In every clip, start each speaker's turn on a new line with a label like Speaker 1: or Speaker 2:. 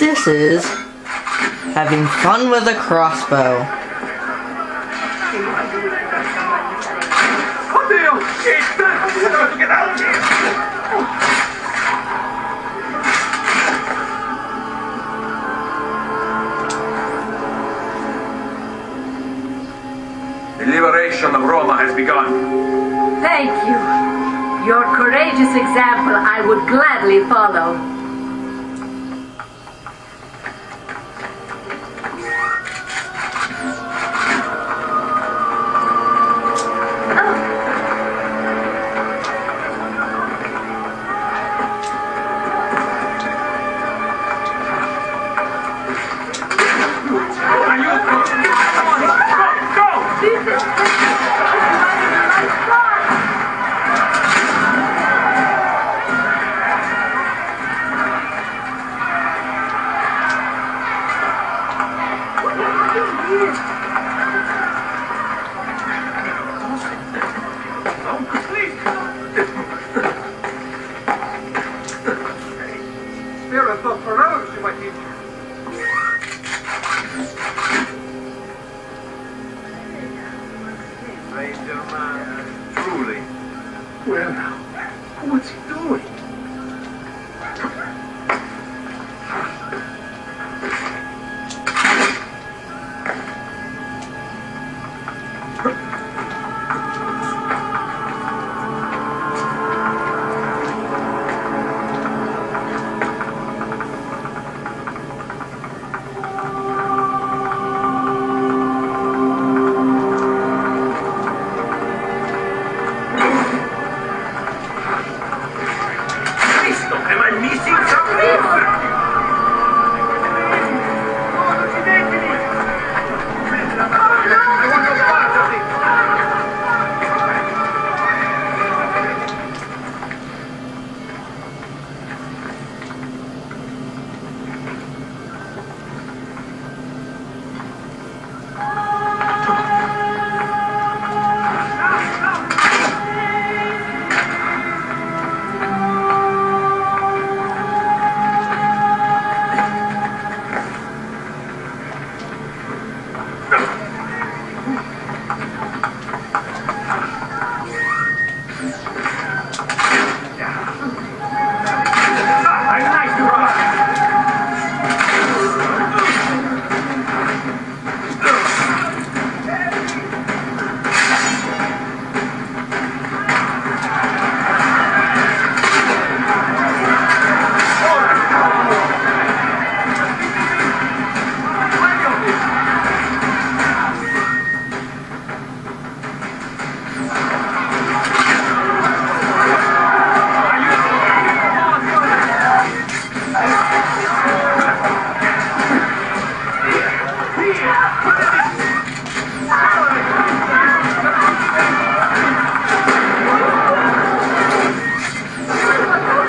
Speaker 1: this is having fun with a crossbow.
Speaker 2: Get out of here! The liberation of Roma has begun.
Speaker 3: Thank you. Your courageous example I would gladly follow.
Speaker 2: Truly. Well now, what's he doing?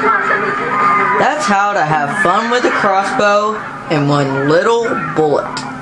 Speaker 1: That's how to have fun with a crossbow in one little bullet.